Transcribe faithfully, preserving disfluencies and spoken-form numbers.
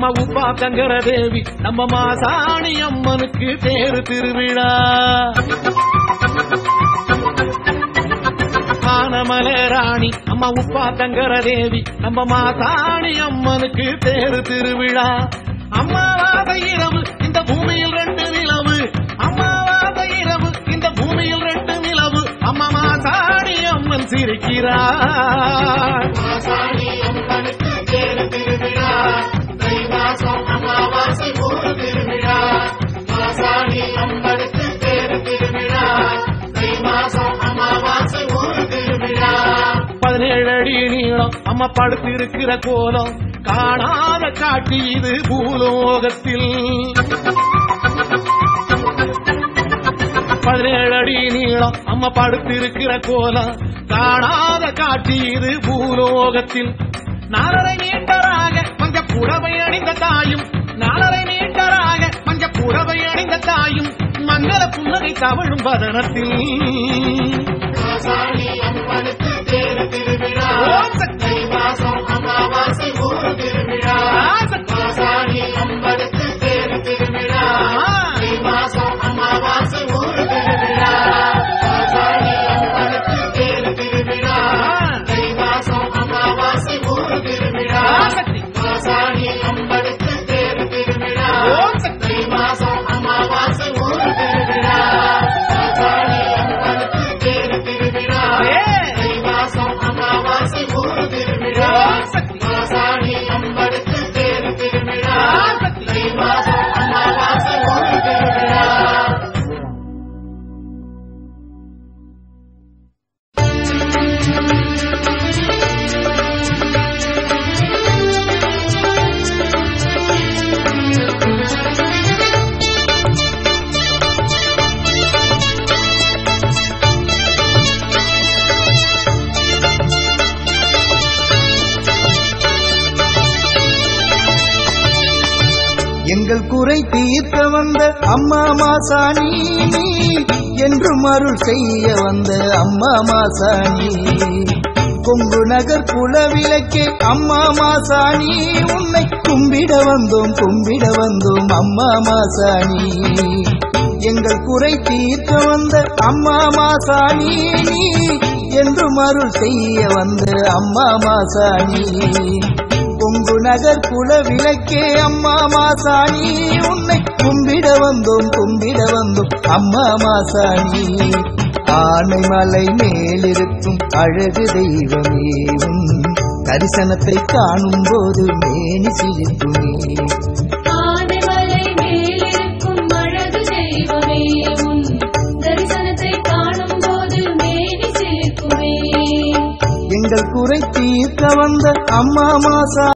அம்மா உப்பா தங்கர தேவி நம்ம மாசாணி அம்மனுக்கு தேரு திருவிழா. ஆனமலை ராணி அம்மா உப்பா தங்கர தேவி நம்ம மாசாணி அம்மனுக்கு தேரு திருவிழா. அம்மாவாத இரவு இந்த பூமியில் ரெண்டு நிலவு, அம்மாவாத இரவு இந்த பூமியில் ரெண்டு நிலவு, அம்மா மாசாணி அம்மன் சிரிக்கிறார். மாசாணி அம்மனுக்கு தேரு திருவிழா, தை மாசம் அமாவாசை ஊரு திருவிழா. மாசாணி அம்மனுக்கு தேரு திருவிழா, தை மாசம் அமாவாசை ஊரு திருவிழா. பதினேழு அடி நீளம் அம்மா படுத்திருக்கிற கோலம், காணாத காட்சி இது பூலோகத்தில். பதினேழு அடி நீளம் அம்மா படுத்திருக்கிற கோலம், காணாத காட்சி இது பூலோகத்தில். நாலரை மீட்டராக மஞ்ச புடவை அணிந்த தாயும், நாலரை மீட்டராக மஞ்ச புடவை அணிந்த தாயும், மங்கள புன்னகை தவழும் வதனத்தில். மாசாணி அம்மனுக்கு தேரு திருவிழா, தை மாசம் அமாவாசை ஊரு திருவிழா. மாசாணி அம்மனுக்கு தேரு திருவிழா, தை மாசம் அமாவாசை ஊரு திருவிழா. மாசாணி அம்மனுக்கு தேரு திருவிழா, தை மாசம் அமாவாசை ஊரு திருவிழா. மாசாணி அம்மனுக்கு தேரு திருவிழா, தை மாசம் அமாவாசை ஊரு திருவிழா. மாசாணி அம்மனுக்கு தேரு திருவிழா, தை மாசம் அமாவாசை ஊரு திருவிழா. மாசாணி அம்மனுக்கு தேரு திருவிழா, தை மாசம் அமாவாசை ஊரு திருவிழா. எங்கள் குறை தீர்க்க வந்த அம்மா மாசாணி, என்றும் அருள் செய்ய வந்த அம்மா மாசாணி. கொங்கு நகர் குலவிளக்கே அம்மா மாசாணி, உன்னை கும்பிட வந்தோம் கும்பிட வந்தோம் அம்மா மாசாணி. எங்கள் குறை தீர்க்க வந்த அம்மா மாசாணி, என்றும் அருள் செய்ய வந்த அம்மா மாசாணி. கொங்கு நகர் குல விளக்கே அம்மா மாசாணி, உன்னை கும்பிட வந்தோம் கும்பிட வந்தோம் அம்மா மாசாணி. ஆனைமலை மேலிருக்கும் அழகு தெய்வமே, உன் தரிசனத்தை காணும் போது மேனி சிலிர்க்குமே. ஆனைமலை மேலிருக்கும் அழகு தெய்வமே, உன் தரிசனத்தை காணும் போது மேனி சிலிர்க்குமே. எங்கள் குறை தீர்க்க வந்த அம்மா மாசா